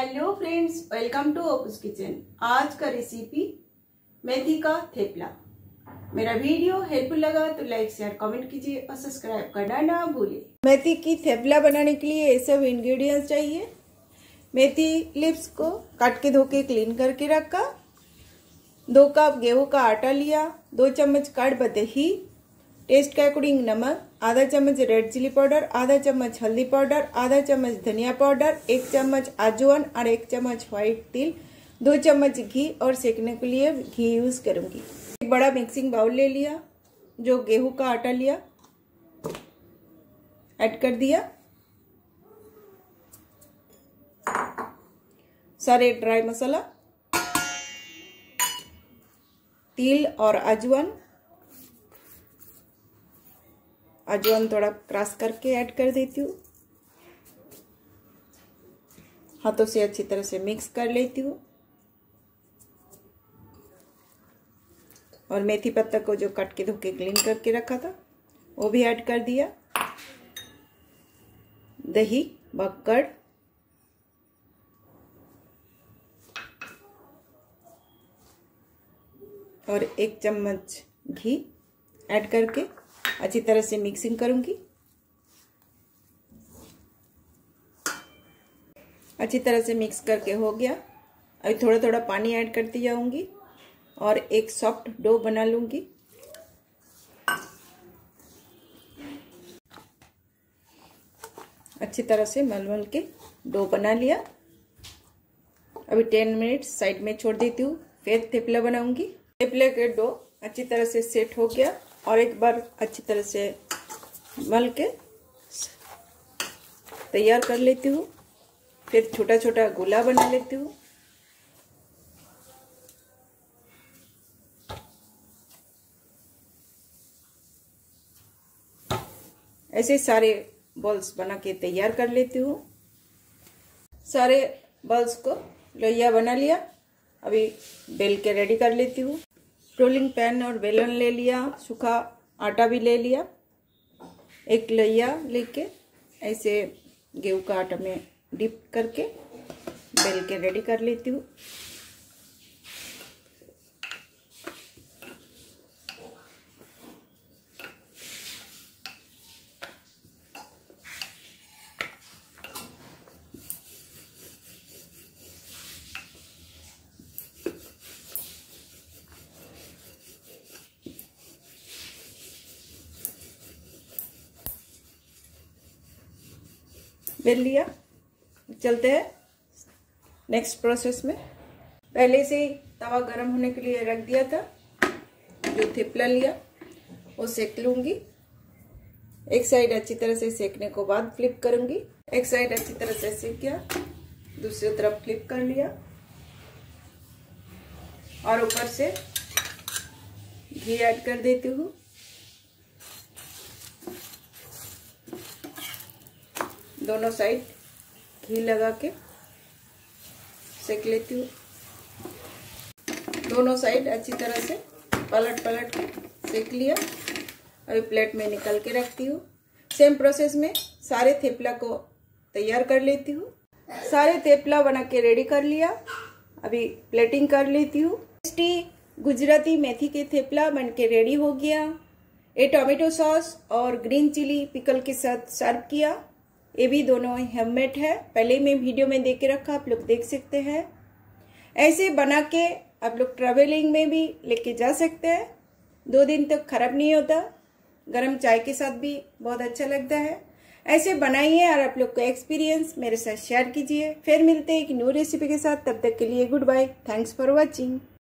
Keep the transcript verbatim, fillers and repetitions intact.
Hello friends, welcome to APU'S kitchen. आज का recipe मेथी का थेपला। मेरा वीडियो हेल्पफुल लगा तो लाइक शेयर कमेंट कीजिए और सब्सक्राइब करना ना भूलिए। मेथी की थेपला बनाने के लिए ये सब इंग्रेडिएंट्स चाहिए। मेथी लिप्स को काट के धो के क्लीन करके रखा। दो कप गेहूं का आटा लिया। दो चम्मच काढ़ दही, टेस्ट के अकॉर्डिंग नमक, आधा चम्मच रेड चिली पाउडर, आधा चम्मच हल्दी पाउडर, आधा चम्मच धनिया पाउडर, एक चम्मच अजवाइन और एक चम्मच व्हाइट तिल, दो चम्मच घी और सेकने के लिए घी यूज करूंगी। एक बड़ा मिक्सिंग बाउल ले लिया, जो गेहूं का आटा लिया ऐड कर दिया। सारे ड्राई मसाला, तिल और अजवाइन अजवाइन थोड़ा क्रश करके ऐड कर देती हूँ। हाथों से अच्छी तरह से मिक्स कर लेती हूँ और मेथी पत्ता को जो काट के धो के क्लीन करके रखा था वो भी ऐड कर दिया। दही, बक्कड़, और एक चम्मच घी ऐड करके अच्छी तरह से मिक्सिंग करूंगी। अच्छी तरह से मिक्स करके हो गया। अभी थोड़ा थोड़ा पानी ऐड करती जाऊंगी और एक सॉफ्ट डो बना लूंगी। अच्छी तरह से मल मल के डो बना लिया। अभी टेन मिनट साइड में छोड़ देती हूँ, फिर थेपला बनाऊंगी। थेपले के डो अच्छी तरह से सेट हो गया और एक बार अच्छी तरह से मल के तैयार कर लेती हूँ। फिर छोटा छोटा गोला बना लेती हूँ। ऐसे सारे बॉल्स बना के तैयार कर लेती हूँ। सारे बॉल्स को लोइया बना लिया। अभी बेल के रेडी कर लेती हूँ। रोलिंग पैन और बेलन ले लिया, सूखा आटा भी ले लिया। एक लोइया लेके ऐसे गेहूं का आटा में डिप करके बेल के रेडी कर लेती हूँ। बेल लिया। चलते हैं नेक्स्ट प्रोसेस में। पहले से ही तवा गरम होने के लिए रख दिया था। जो थेपला लिया वो सेक लूंगी। एक साइड अच्छी तरह से सेकने को बाद फ्लिप करूंगी। एक साइड अच्छी तरह से सेक गया, दूसरी तरफ फ्लिप कर लिया और ऊपर से घी ऐड कर देती हूँ। दोनों साइड घी लगा के सेक लेती हूँ। दोनों साइड अच्छी तरह से पलट पलट के सेक लिया। अभी प्लेट में निकाल के रखती हूँ। सेम प्रोसेस में सारे थेपला को तैयार कर लेती हूँ। सारे थेपला बना के रेडी कर लिया। अभी प्लेटिंग कर लेती हूँ। टेस्टी गुजराती मेथी के थेपला बन के रेडी हो गया। ये टोमेटो सॉस और ग्रीन चिली पिकल के साथ सर्व किया। ये भी दोनों होममेड है, पहले मैं वीडियो में दे के रखा, आप लोग देख सकते हैं। ऐसे बना के आप लोग ट्रैवलिंग में भी लेके जा सकते हैं। दो दिन तक खराब नहीं होता। गरम चाय के साथ भी बहुत अच्छा लगता है। ऐसे बनाइए और आप लोग का एक्सपीरियंस मेरे साथ शेयर कीजिए। फिर मिलते हैं एक न्यू रेसिपी के साथ। तब तक के लिए good bye. Thanks for watching.